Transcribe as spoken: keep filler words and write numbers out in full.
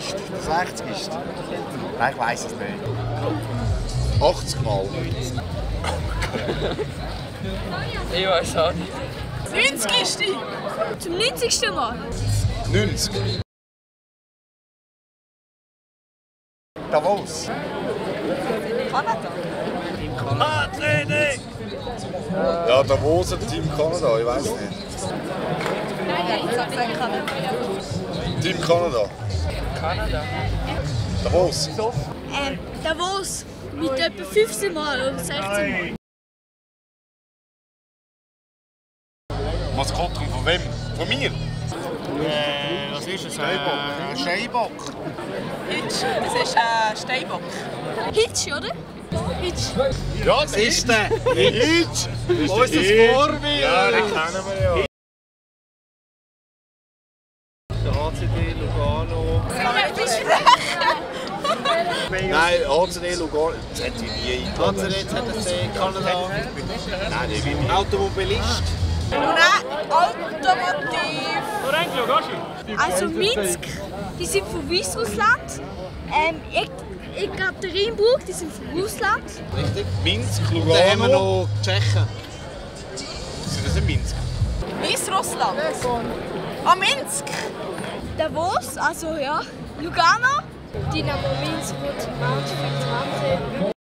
ist der sechzigste? Nein, ich weiss es nicht. achtzig Mal. Ich weiß auch nicht. neunzigste Zum neunzigsten Mal. neunzig. Davos. Kanada. Ah, Training! Ja, Davos oder Team Kanada, ich weiß nicht. Nein, ich sag Kanada. Team Kanada. Kanada. Davos. Ähm, Davos. Mit etwa fünfzehn Mal oder sechzehn Mal. Maskottchen von wem? Von mir? Äh, was ist es? Steinbock. Äh, Steinbock. Hitch, das ist ein Steinbock. Hitch, oder? Hitch. Ja, das ist der. Hitch. Unser Vorbild. Ja, den kennen wir ja. Der H C Lugano. Nein, H C Lugano. Das hätte ich nie H C Kanada. Nein, ich bin nicht. Avtomobilist. Nein, Automotiv. Also Minsk, die sind von Weißrussland. Ähm, Yekaterinburg, die sind von Russland. Richtig. Minsk, Dann haben wir Lugano. noch Tschechen. Sind das in Minsk? Weißrussland. Ah, Minsk. Davos, also ja. Lugano. Dinamo Minsk und Mountfield.